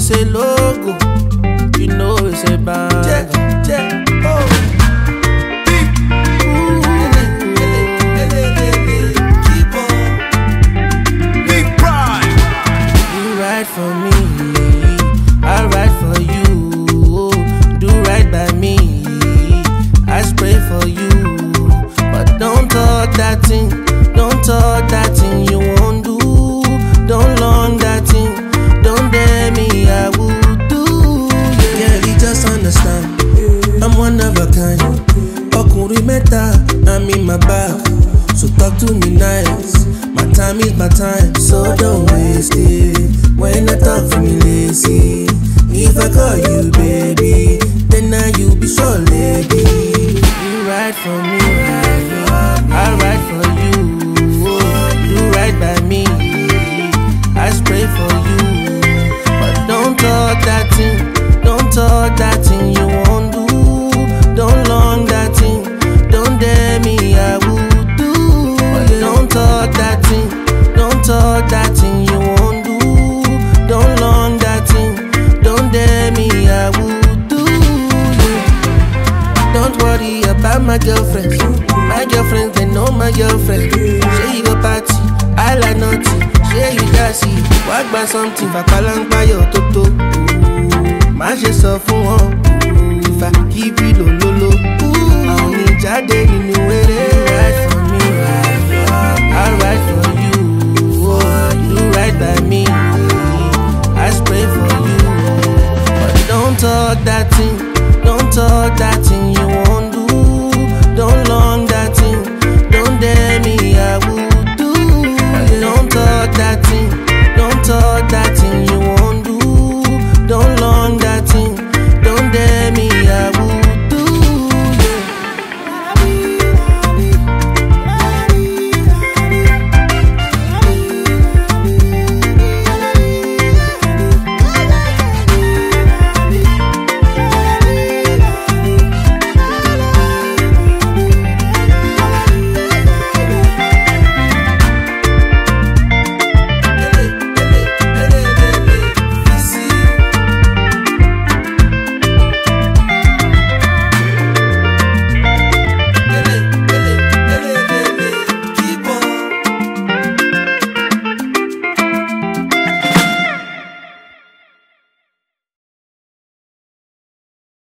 it's a logo, you know it's a band. Keep on. Big pride. You ride for me, I ride for you. Do right by me, I spray for you. But don't talk that thing, don't talk that thing you won't do. Don't long that thing, don't dare me, I will do. Yeah, you just understand, I'm one of a kind. Ọkùnrin mẹ́ta, I'm in my bag. So talk to me nice, my time is my time, so don't waste it. When I talk to me lazy, if I call you baby, then now you be so lady. You ride for me, I ride for you. You ride by me, I spray for you. But don't talk that thing, don't talk that thing you won't do. Don't long that thing, don't dare me, I will do. But don't talk that thing, don't talk that thing you won't do. Don't long that thing, don't dare me, I will do. Don't worry about my girlfriends. My girlfriends, they know my girlfriend. Say you go party, I like nothing. Say you gassy, walk by something. Fakalang by your toto. My just so fun. If I keep it low, I only jade in the way.